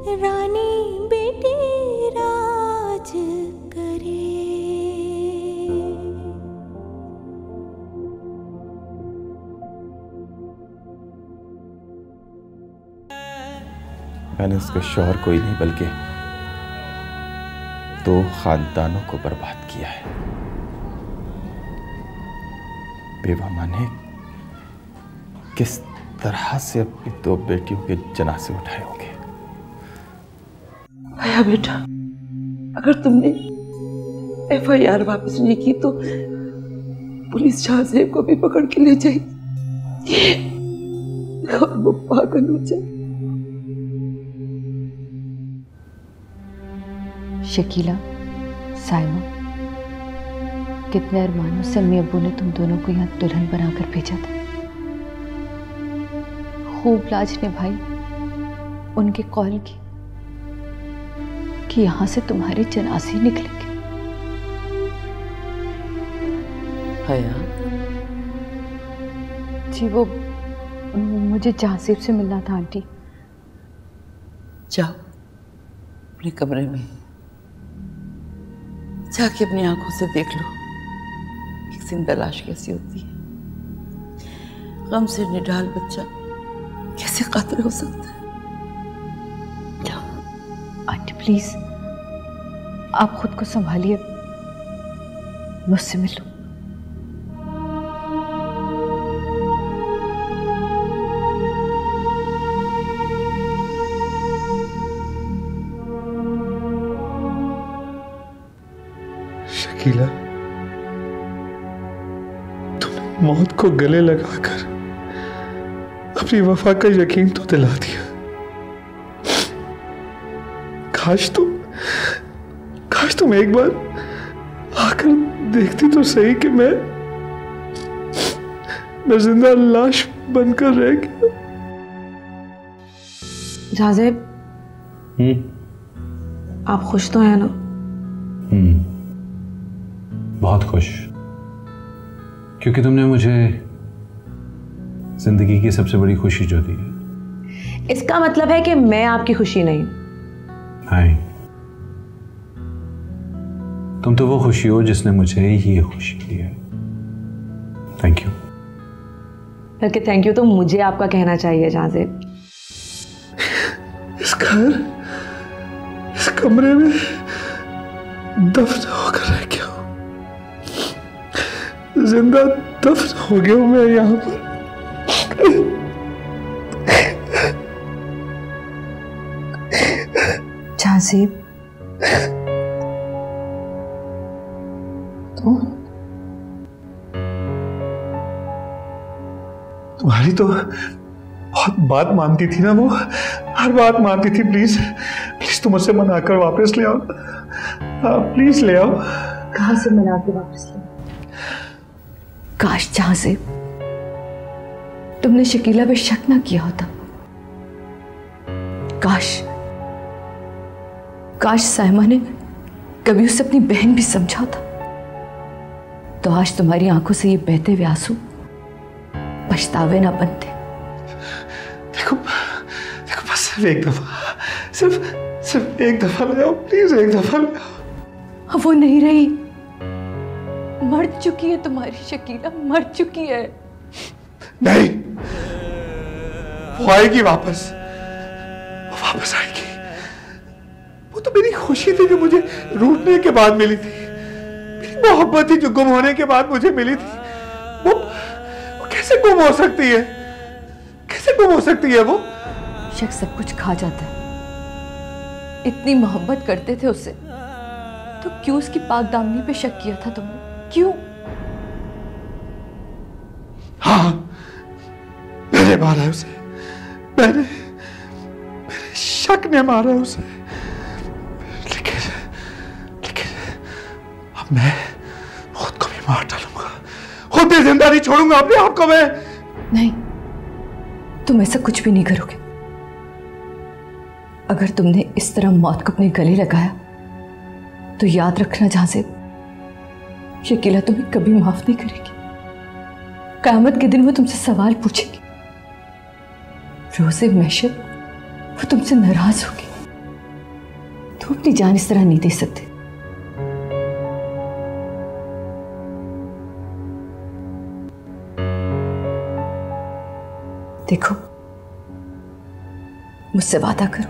रानी बेटी राज करे। मैंने उसके शौहर को ही नहीं बल्कि 2 खानदानों को बर्बाद किया है। बेवा माँ ने किस तरह से अपनी 2 बेटियों के जनाजे उठाए होंगे। भैया बेटा, अगर तुमने FIR वापस नहीं की तो पुलिस शाहजेब को भी पकड़ के ले जाएगी और वो पागल हो जाए। शकीला, साइमा, कितने अरमानों से अम्मी अब्बू ने तुम दोनों को यहाँ दुल्हन बनाकर भेजा था। खूब लाज निभाई उनके कौल की कि यहां से तुम्हारे जनाजे निकलेंगे। हया जी, वो मुझे जहासेब से मिलना था आंटी। जाओ अपने कमरे में जाके अपनी आंखों से देख लो एक जिंदा लाश कैसी होती है। गम से निढाल बच्चा कैसे कातिल हो सकता है। जाओ। आंटी प्लीज, आप खुद को संभालिए, मुझसे मिलो। शकीला, तुमने मौत को गले लगाकर अपनी वफा का यकीन तो दिला दिया। काश तुम एक बार आकर देखती तो सही कि मैं जिंदा लाश बनकर रह गया। जहाजेब, आप खुश तो हैं ना? बहुत खुश, क्योंकि तुमने मुझे जिंदगी की सबसे बड़ी खुशी जो दी है। इसका मतलब है कि मैं आपकी खुशी नहीं। नहीं, तुम तो वो खुशी हो जिसने मुझे ये खुशी दी है। Thank you. बल्कि थैंक यू तो मुझे आपका कहना चाहिए जहाजेब। इस कमरे में दफन होकर रह गया हूं, जिंदा दफन हो गया हूं मैं यहां पर। जहासेब, तुम्हारी तो बहुत बात मानती थी ना वो, हर बात मानती थी। प्लीज तुम मुझसे मनाकर वापस ले आओ, प्लीज ले आओ। कहां से मना के वापस ले? काश जहासेब तुमने शकीला पे शक ना किया होता। काश साइमा ने कभी उसे अपनी बहन भी समझा था, तो आज तुम्हारी आंखों से ये बहते हुए आंसू पछतावे ना बनते। देखो बस सिर्फ एक दफा, सिर्फ एक दफा ले आओ, प्लीज एक दफा ले आओ। वो नहीं रही, मर चुकी है तुम्हारी शकीला, मर चुकी है। नहीं, वो आएगी वापस, वो वापस आएगी। वो तो मेरी खुशी थी जो मुझे रूठने के बाद मिली थी, मेरी मोहब्बत थी जो गुम होने के बाद मुझे मिली थी। वो कैसे गुम हो सकती है? कैसे गुम हो सकती है वो? शख्स सब कुछ खा जाता है। इतनी मोहब्बत करते थे उससे, तो क्यों उसकी पाक दामनी पे शक किया था तुमने? क्यों? हाँ, मैंने मारा है उसे, मेरे शक ने मारा है उसे। लेकिन अब मैं खुद को भी मार डालूंगा, खुद भी जिंदा नहीं छोड़ूंगा अपने आप को मैं। नहीं, तुम ऐसा कुछ भी नहीं करोगे। अगर तुमने इस तरह मौत को अपने गले लगाया तो याद रखना जहासेब, शकीला तुम्हें कभी माफ नहीं करेगी। क़यामत के दिन वो तुमसे सवाल पूछेगी, रोज़े महशर वो तुमसे नाराज होगी। तुम अपनी जान इस तरह नहीं दे सकते। देखो, मुझसे वादा करो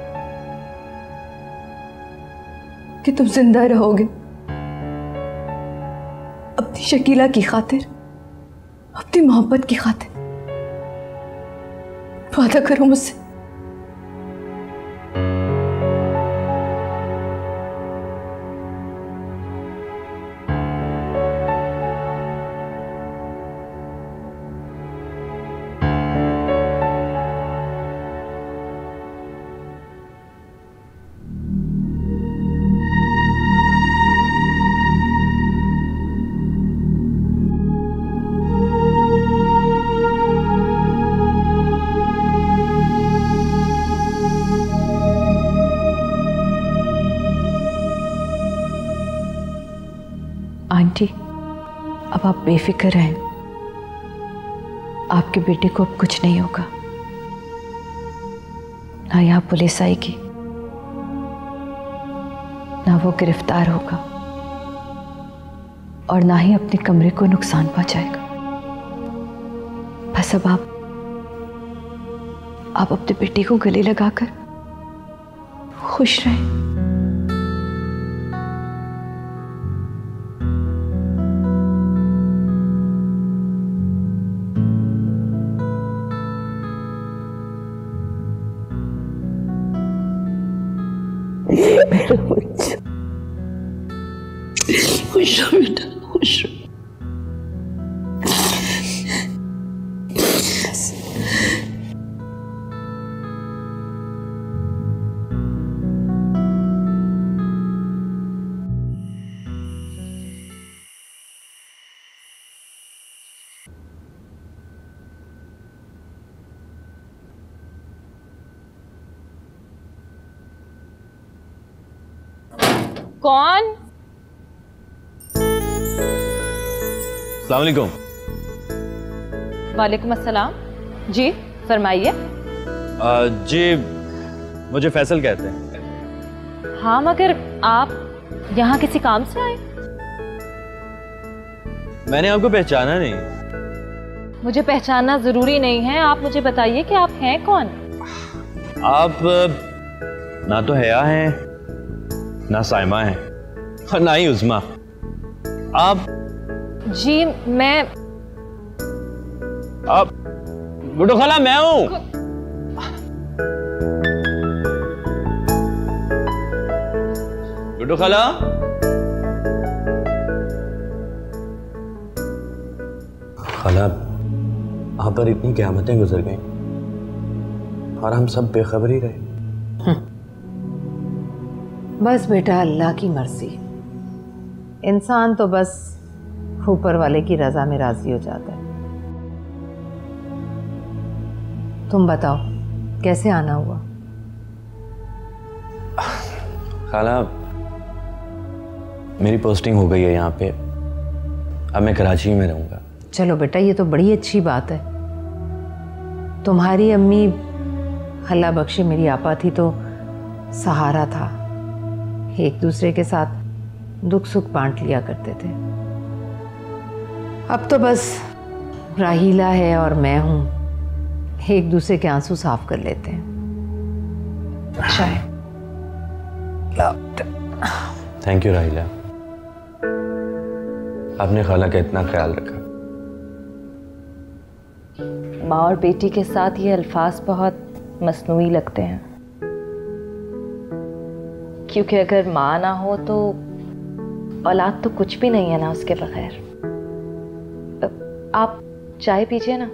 कि तुम जिंदा रहोगे अपनी शकीला की खातिर, अपनी मोहब्बत की खातिर। वादा करो मुझसे। आंटी, अब आप बेफिक्र रहें। आपके बेटे को अब कुछ नहीं होगा। ना यहाँ पुलिस आएगी, ना वो गिरफ्तार होगा, और ना ही अपने कमरे को नुकसान पहुंचाएगा। बस अब आप अपने बेटे को गले लगाकर खुश रहें। मेरा बच्चा खुश हो बेटा, खुश हो। कौन? अस्सलाम वालेकुम। वालेकुम अस्सलाम। जी फरमाइए। जी मुझे फैसल कहते हैं। हाँ, मगर आप यहाँ किसी काम से आए? मैंने आपको पहचाना नहीं। मुझे पहचानना जरूरी नहीं है, आप मुझे बताइए कि आप हैं कौन? आप ना तो हया हैं, ना साइमा है, और ना ही उज़मा। आप? जी मैं आप बुड्ढो खाला, मैं हूं। बुड्ढो खाला, खाला आप पर इतनी क़यामतें गुजर गई और हम सब बेखबर ही रहे। बस बेटा, अल्लाह की मर्जी। इंसान तो बस ऊपर वाले की रजा में राजी हो जाता है। तुम बताओ कैसे आना हुआ? खाला मेरी पोस्टिंग हो गई है यहाँ पे, अब मैं कराची में रहूँगा। चलो बेटा, ये तो बड़ी अच्छी बात है। तुम्हारी अम्मी अल्लाह बख्शे मेरी आपा थी तो सहारा था, एक दूसरे के साथ दुख सुख बांट लिया करते थे। अब तो बस राहीला है और मैं हूं, एक दूसरे के आंसू साफ कर लेते हैं। अच्छा है। थैंक यू राहीला, आपने खाला का इतना ख्याल रखा। माँ और बेटी के साथ ये अल्फाज बहुत मसनूई लगते हैं, क्योंकि अगर माँ ना हो तो औलाद तो कुछ भी नहीं है ना उसके बगैर। आप चाय पीजिए ना।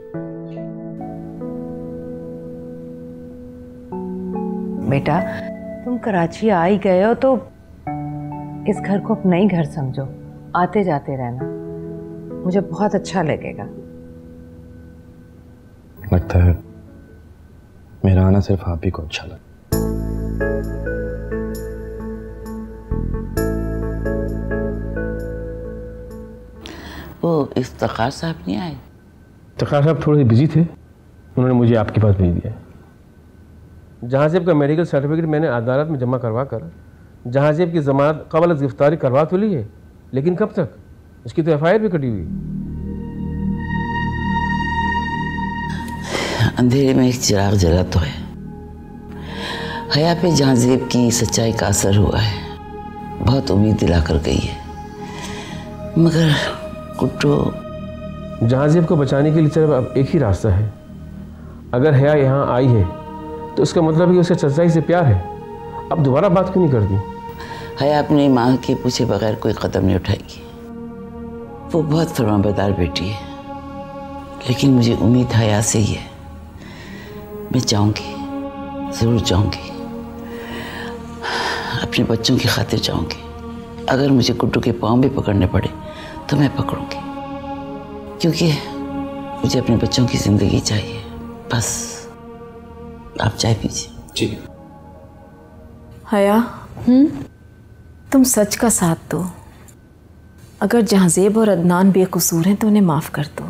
बेटा, तुम कराची आ ही गए हो तो इस घर को अपना ही घर समझो, आते जाते रहना, मुझे बहुत अच्छा लगेगा। लगता है मेरा आना सिर्फ आप ही को अच्छा लगा। वो इफ्तिखार साहब नहीं आए? इफ्तिखार साहब थोड़े बिजी थे, उन्होंने मुझे आपके पास भेज दिया। जहांजेब का मेडिकल सर्टिफिकेट मैंने अदालत में जमा करवा कर जहांजेब की जमानत क़ब्ल गिरफ्तारी करवा तो ली है, लेकिन कब तक? उसकी तो FIR भी कटी हुई। अंधेरे में एक चिराग जला तो है। हया पे जहांजेब की सच्चाई का असर हुआ है, बहुत उम्मीद दिलाकर गई है, मगर कुट्टू। जहांजेब को बचाने के लिए सिर्फ अब एक ही रास्ता है। अगर हया यहाँ आई है तो उसका मतलब है कि उसका सच्चाई से प्यार है। अब दोबारा बात क्यों नहीं करती? हया अपनी माँ के पूछे बगैर कोई कदम नहीं उठाएगी। वो बहुत फरमाबरदार बेटी है, लेकिन मुझे उम्मीद हया से ही है। मैं जाऊंगी, जरूर जाऊंगी, अपने बच्चों की खातिर जाऊंगी। अगर मुझे कुट्टू के पाँव भी पकड़ने पड़े तो मैं पकड़ूंगी, क्योंकि मुझे अपने बच्चों की जिंदगी चाहिए। बस आप चाय पीजिए। जी। हया, तुम सच का साथ दो। अगर जहांजेब और अदनान बेकसूर हैं तो उन्हें माफ़ कर दो।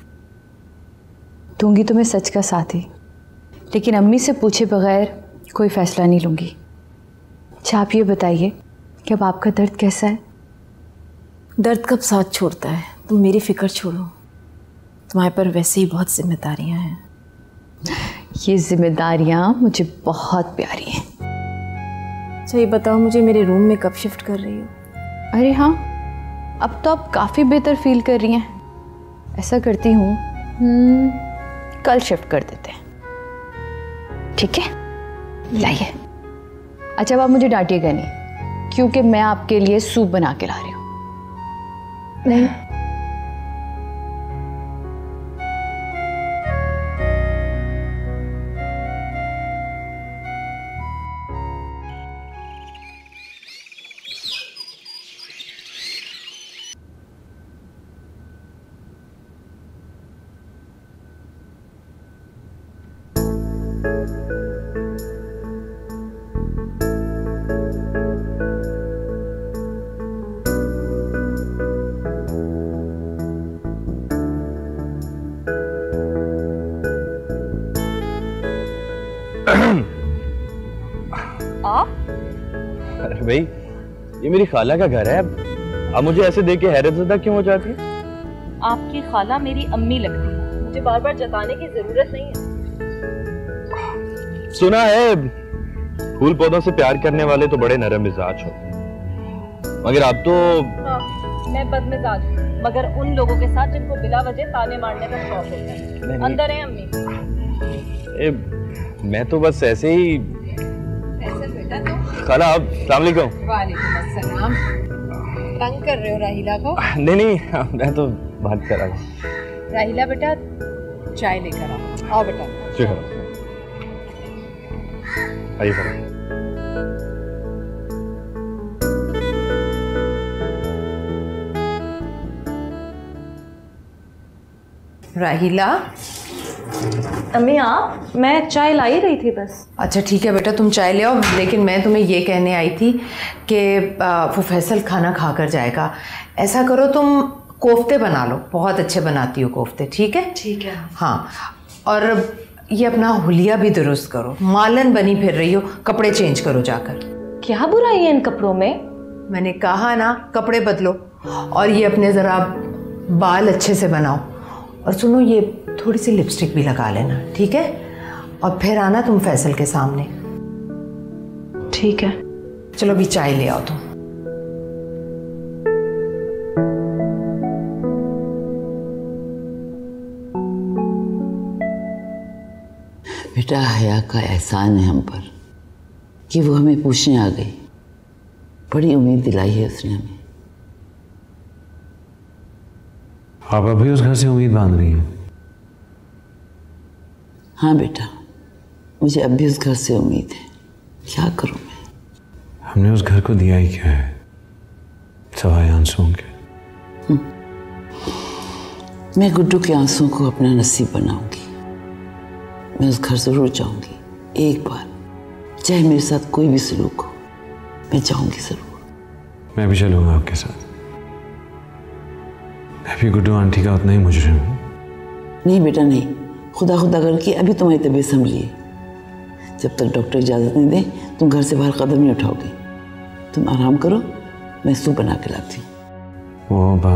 दूंगी तो मैं सच का साथ ही, लेकिन अम्मी से पूछे बगैर कोई फैसला नहीं लूँगी। अच्छा आप ये बताइए कि अब आपका दर्द कैसा है? दर्द कब साथ छोड़ता है? तुम मेरी फिक्र छोड़ो, तुम्हारे पर वैसे ही बहुत जिम्मेदारियाँ हैं। ये जिम्मेदारियाँ मुझे बहुत प्यारी हैं। अच्छा ये बताओ मुझे, मेरे रूम में कब शिफ्ट कर रही हो? अरे हाँ, अब तो आप काफ़ी बेहतर फील कर रही हैं। ऐसा करती हूँ कल शिफ्ट कर देते हैं, ठीक है? लाइए। अच्छा अब आप मुझे डांटिएगा नहीं, क्योंकि मैं आपके लिए सूप बना के ला रही हूँ। नहीं अरे भाई, ये मेरी खाला का घर है। अब मुझे ऐसे देख के हैरतज़दा क्यों हो जाती है? आपकी खाला मेरी अम्मी लगती है, मुझे बार बार जताने की जरूरत नहीं है। सुना है फूल पौधों से प्यार करने वाले तो बड़े नरम मिजाज होते हैं, मगर आप तो। हाँ, मैं बदमिजाज हूँ, मगर उन लोगों के साथ जिनको बिला वजह ताने मारने का शौक होता है। अंदर है अम्मी। मैं तो बस ऐसे ही। बेटा तो खाला आप अस्सलाम वालेकुम। वालेकुम अस्सलाम। तंग कर रहे हो राहिला को? नहीं, मैं तो बात कर रहा हूँ। राहिला बेटा चाय लेकर आओ बेटा। शुक्र। आइए सर। राहिला। अम्मी आप, मैं चाय ला ही रही थी बस। अच्छा ठीक है बेटा, तुम चाय ले आओ, लेकिन मैं तुम्हें ये कहने आई थी कि वो फैसल खाना खा कर जाएगा। ऐसा करो तुम कोफ्ते बना लो, बहुत अच्छे बनाती हो कोफ्ते। ठीक है? ठीक है। हाँ, और ये अपना हुलिया भी दुरुस्त करो, मालन बनी फिर रही हो, कपड़े चेंज करो जाकर। क्या बुराई है इन कपड़ों में? मैंने कहा ना कपड़े बदलो, और ये अपने ज़रा बाल अच्छे से बनाओ, और सुनो ये थोड़ी सी लिपस्टिक भी लगा लेना, ठीक है? और फिर आना तुम फैसल के सामने। ठीक है। चलो अभी चाय ले आओ तुम। बेटा हया का एहसान है हम पर कि वो हमें पूछने आ गई। बड़ी उम्मीद दिलाई है उसने हमें। आप अभी उस घर से उम्मीद बांध रही हैं? हाँ बेटा, मुझे अब भी उस घर से उम्मीद है। क्या करूं मैं? हमने उस घर को दिया ही क्या है, सवाए आंसुओं के। मैं गुड्डू के आंसुओं को अपना नसीब बनाऊंगी। मैं उस घर जरूर जाऊंगी एक बार, चाहे मेरे साथ कोई भी सलूक हो, मैं जाऊंगी जरूर। मैं भी चलूंगा आपके साथ। मैं भी गुड्डू आंटी का उतना ही मुजरिम हूँ। नहीं बेटा नहीं, खुदा खुदा करके अभी तुम्हारी तबीयत संभली है। जब तक डॉक्टर इजाज़त नहीं दे तुम घर से बाहर कदम नहीं उठाओगी। तुम आराम करो, मैं सूप बना के लाती हूँ। वो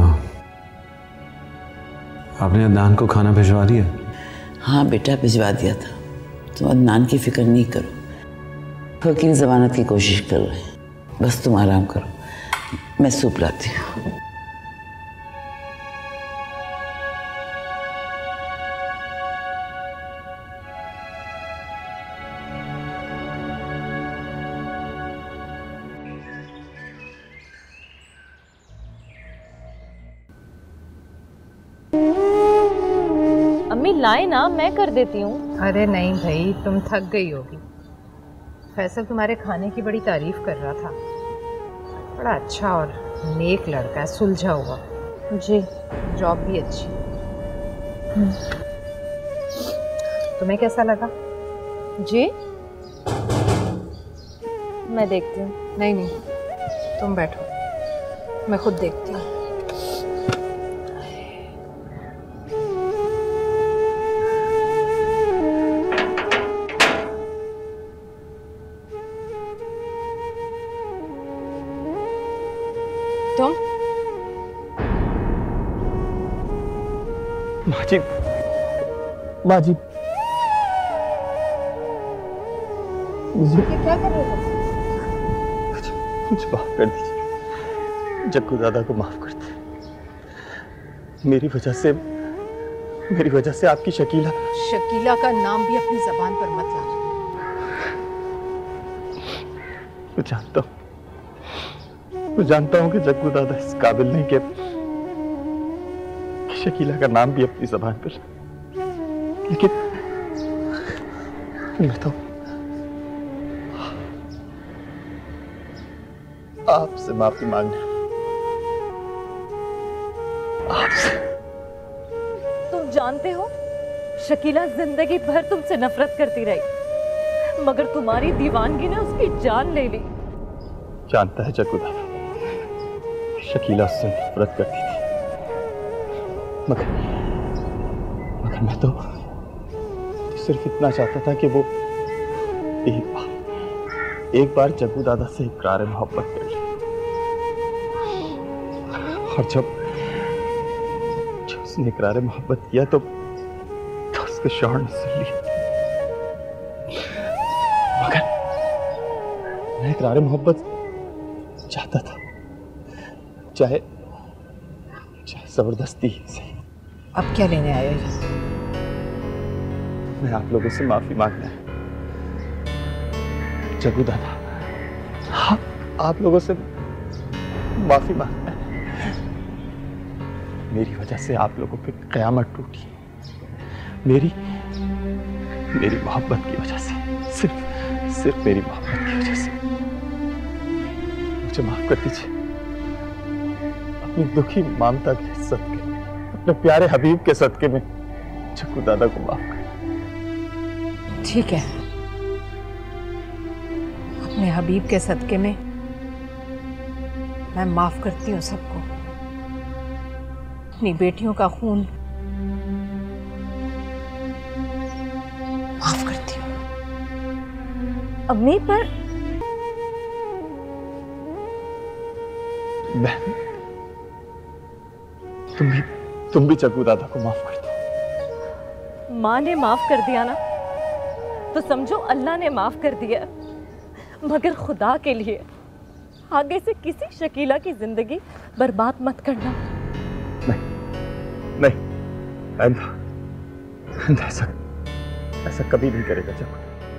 आपने अदनान को खाना भिजवा दिया? हाँ बेटा, भिजवा दिया था। तुम अदनान की फिक्र नहीं करो, वकील ज़मानत की कोशिश कर रहे हैं। बस तुम आराम करो, मैं सूप लाती हूँ। अम्मी लाए ना, मैं कर देती हूँ। अरे नहीं भाई, तुम थक गई होगी। फैसल तुम्हारे खाने की बड़ी तारीफ कर रहा था। बड़ा अच्छा और नेक लड़का है, सुलझा हुआ। जी। जॉब भी अच्छी। तुम्हें कैसा लगा? जी मैं देखती हूँ। नहीं नहीं, तुम बैठो, मैं खुद देखती हूँ। तुम माजी, माजी, ये क्या कर रहे हो? मुझे माफ कर दीजिए, जग्गू दादा को माफ कर दीजिए। मेरी वजह से आपकी शकीला का नाम भी अपनी जबान पर मत लाना। मैं जानता हूँ कि जग्गू दादा इस काबिल नहीं कि शकीला का नाम भी अपनी जबान पर, लेकिन मैं तो आपसे माफी मांगने, आपसे। तुम जानते हो शकीला जिंदगी भर तुमसे नफरत करती रही, मगर तुम्हारी दीवानगी ने उसकी जान ले ली। जानता है जग्गू दादा, शकीला उससे नफरत करती थी, मगर मैं तो सिर्फ इतना चाहता था कि वो एक बार जग्गू दादा से इकरार मोहब्बत कर ले। और जब उसने इकरार मोहब्बत किया तो उसके शौहर ने सुन लिया। मगर मैं इकरार मोहब्बत चाहता था, चाहे जबरदस्ती से। अब क्या लेने आए हो? मैं आप लोगों से माफी मांगना है जग्गू दादा, आप लोगों से माफी मांगना है। मेरी वजह से आप लोगों पे कयामत टूटी, मेरी मोहब्बत की वजह से, सिर्फ मेरी मोहब्बत की वजह से। मुझे माफ कर दीजिए। अपनी दुखी ममता के सदके, अपने प्यारे हबीब के सदके में जग्गू दादा को माफ कर। ठीक है, अपने हबीब के सदके में मैं माफ करती हूँ सबको। अपनी बेटियों का खून माफ करती हूँ। अम्मी पर बहन, तुम भी जग्गू दादा को माफ कर दो। माँ ने माफ कर दिया ना, तो समझो अल्लाह ने माफ कर दिया। मगर खुदा के लिए आगे से किसी शकीला की जिंदगी बर्बाद मत करना। नहीं, ऐसा कभी नहीं करेगा जग्गू,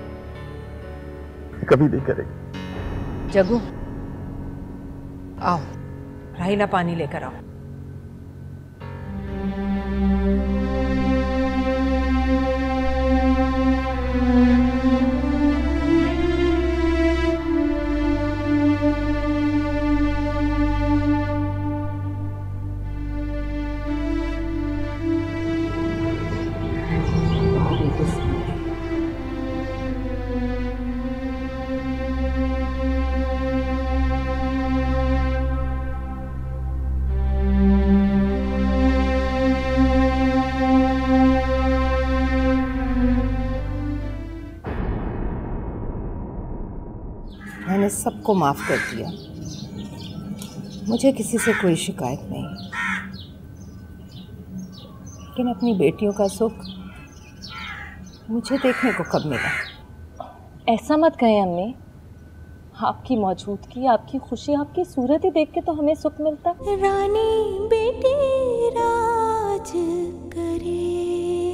कभी नहीं करेगा। जग्गू आओ, राहिला पानी लेकर आओ। मैंने सबको माफ़ कर दिया। मुझे किसी से कोई शिकायत नहीं, लेकिन अपनी बेटियों का सुख मुझे देखने को कब मिला? ऐसा मत कहें अम्मी, आपकी मौजूदगी, आपकी खुशी, आपकी सूरत ही देख के तो हमें सुख मिलता। रानी बेटी राज करे।